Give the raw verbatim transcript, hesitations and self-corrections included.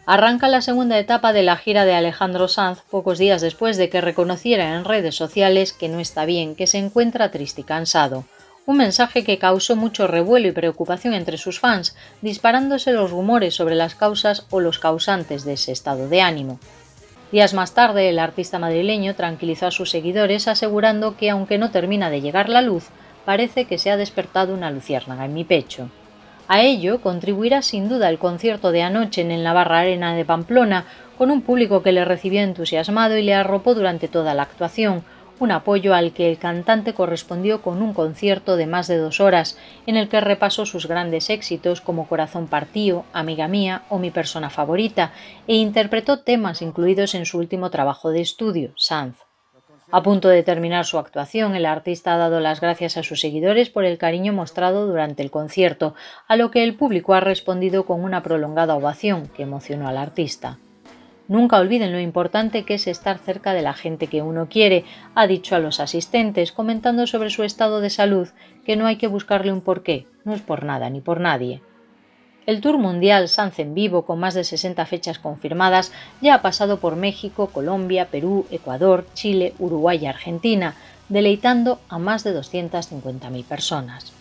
Arranca la segunda etapa de la gira de Alejandro Sanz pocos días después de que reconociera en redes sociales que no está bien, que se encuentra triste y cansado. Un mensaje que causó mucho revuelo y preocupación entre sus fans, disparándose los rumores sobre las causas o los causantes de ese estado de ánimo. Días más tarde, el artista madrileño tranquilizó a sus seguidores asegurando que, aunque no termina de llegar la luz, parece que se ha despertado una luciérnaga en mi pecho. A ello contribuirá sin duda el concierto de anoche en el Navarra Arena de Pamplona, con un público que le recibió entusiasmado y le arropó durante toda la actuación, un apoyo al que el cantante correspondió con un concierto de más de dos horas, en el que repasó sus grandes éxitos como Corazón Partío, Amiga Mía o Mi Persona Favorita, e interpretó temas incluidos en su último trabajo de estudio, Sanz. A punto de terminar su actuación, el artista ha dado las gracias a sus seguidores por el cariño mostrado durante el concierto, a lo que el público ha respondido con una prolongada ovación que emocionó al artista. Nunca olviden lo importante que es estar cerca de la gente que uno quiere, ha dicho a los asistentes, comentando sobre su estado de salud, que no hay que buscarle un porqué, no es por nada ni por nadie. El tour mundial Sanz en vivo, con más de sesenta fechas confirmadas, ya ha pasado por México, Colombia, Perú, Ecuador, Chile, Uruguay y Argentina, deleitando a más de doscientas cincuenta mil personas.